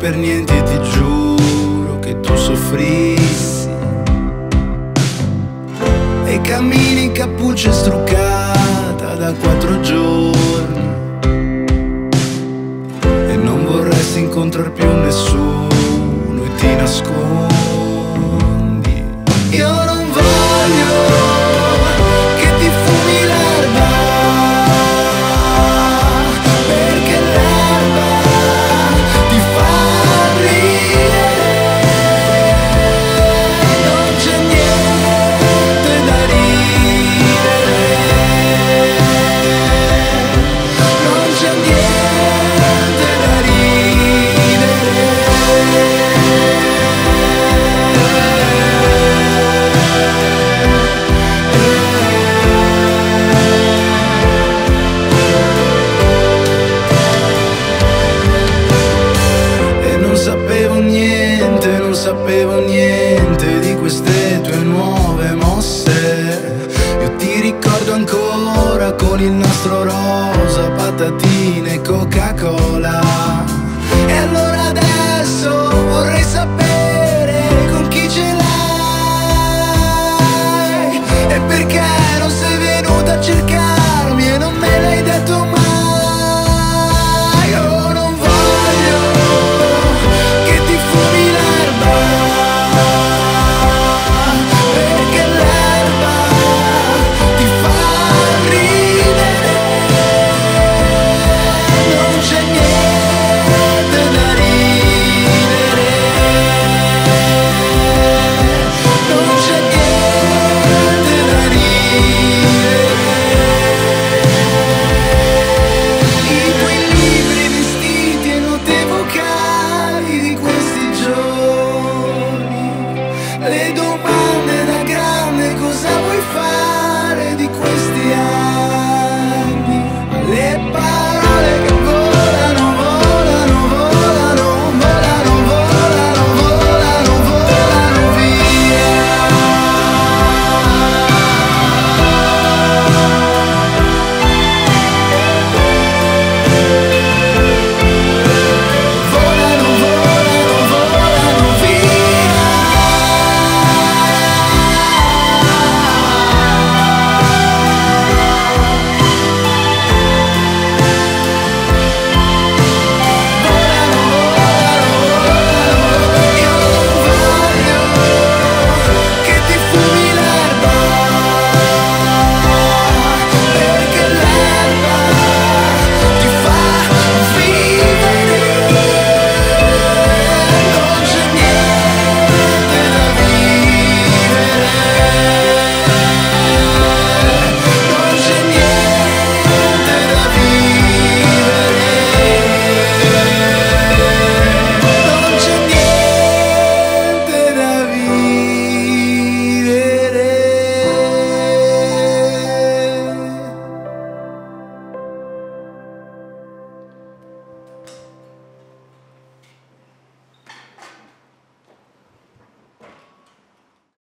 per niente ti giuro che tu soffrissi. E cammini in cappuccia struccata da 4 giorni e non vorresti incontrar più nessuno e ti nascondi. Io non voglio che ti fumi l'erba, perché l'erba ti fa ridere. Non c'è niente da ridere, non c'è niente da ridere. E non sapevo niente di queste tue nuove mosse. Io ti ricordo ancora con il nastro rosa, patatine e Coca-Cola.